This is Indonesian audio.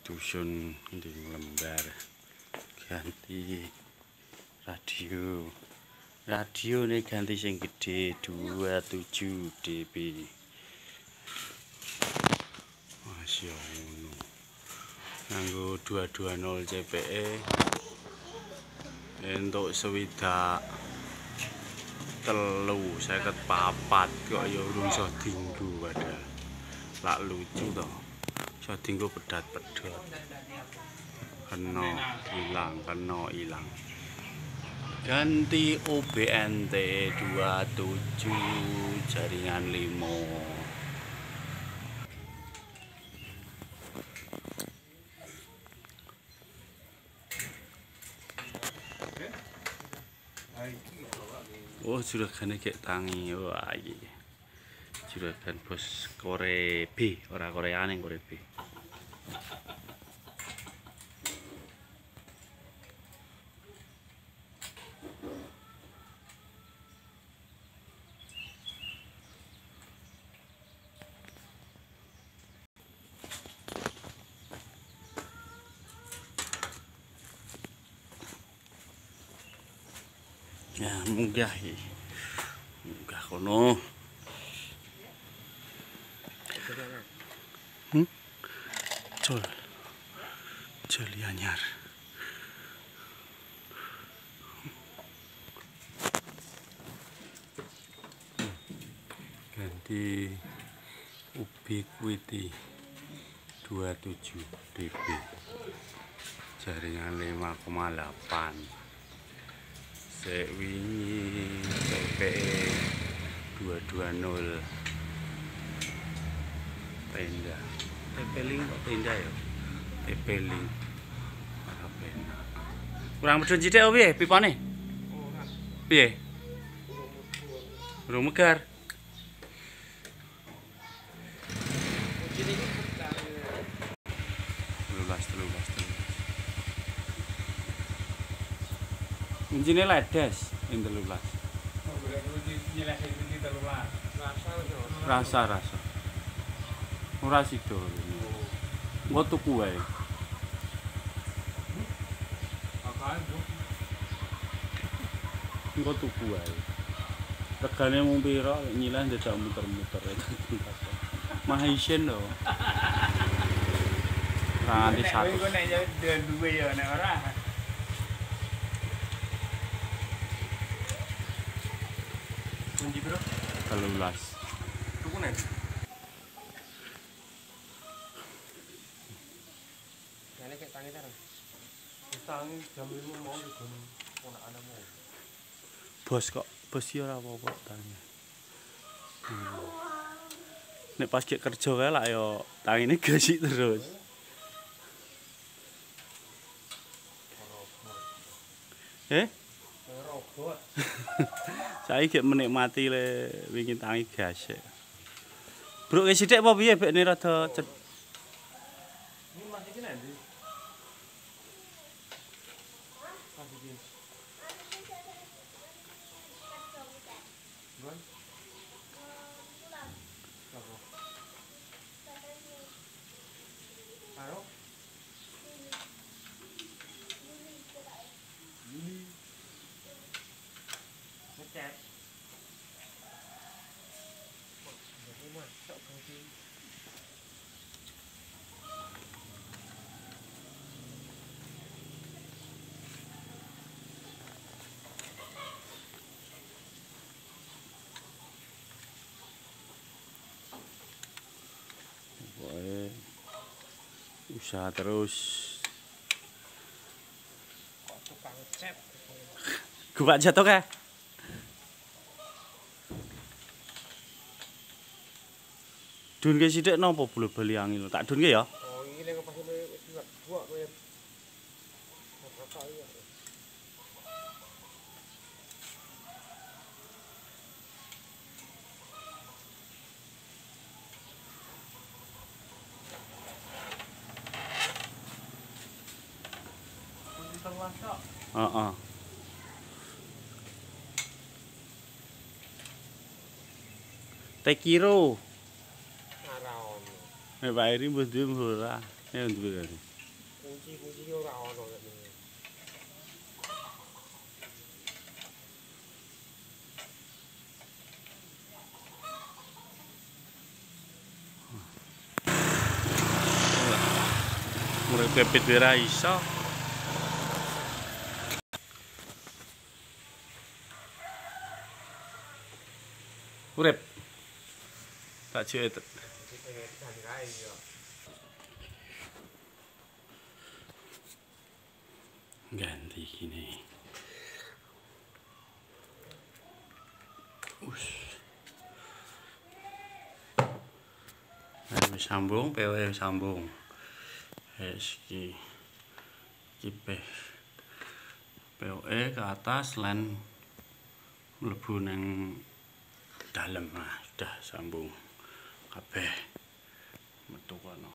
dusun di lembar ganti radio nih ganti sing gede 27 dB. Masya Allah, nganggo 220 CPE untuk swidak telu 54 kok ya urung iso dinggo padahal lak lucu toh iso dinggo pedhat-pedhot kena ilang ganti OBNT 27 jaringan 5. Oh, juragan kayak tangi. Wah, iya. Juragan bos Kore B, ora Koreane Kore B. Ya, munggah kono. Jol anyar. Ganti Ubiquiti 27 dB. Jaringan 5,8. Sek wingi CPE 220 tenda. TP-Link kok tenda ya? TP-Link. Ora penak. Kurang medhun sithik opo piye pipane? Piye? Urung megar. Kuncine ledes ing 13. Rasa. Ora sida. Engko tuku wae. Engko tuku wae. Regane mung pira nyilah dadak muter-muter. Mahisen lho. Ora nganti 100. Iku nek duwe ya nek ora. Kunci bro? 13. Tuku nek. Jane kek tangi ta. Tangi jam 5 mau digon ponakane. Bos kok, bos ya ora apa-apa tangi. Nek pas kek kerja kae lak ya tangine gasik terus. Robot. Saiki gek menikmati le wingi tangi gas. Bruk wis sithik apa piye bekne rada ini Mas iki nek ndi? Mas iki. Gon. Karo ngecek. Jadi masuk ke usaha terus. Kok tukang cat? Gua jatuh kah? Dun ke sithik napa bola bali angin tak dun ke ya? Oh, iki lek pas wis buak kowe. Heeh. Tekiro. Nek Pak Eri mbok duwe ora. Nek duwe. Kunci ora ono ngene. Urip pepit ora iso. Urip. Tak jek. Ganti gini. Ayo sambung, PW sambung. Iki POE ke atas lan mlebu nang dalem. Nah, sudah sambung kabeh metu kono.